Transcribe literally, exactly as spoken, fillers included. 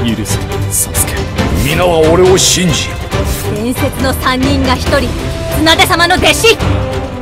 許せ、サスケ。 皆は俺を信じ。 伝説の三人が一人、綱手様の弟子。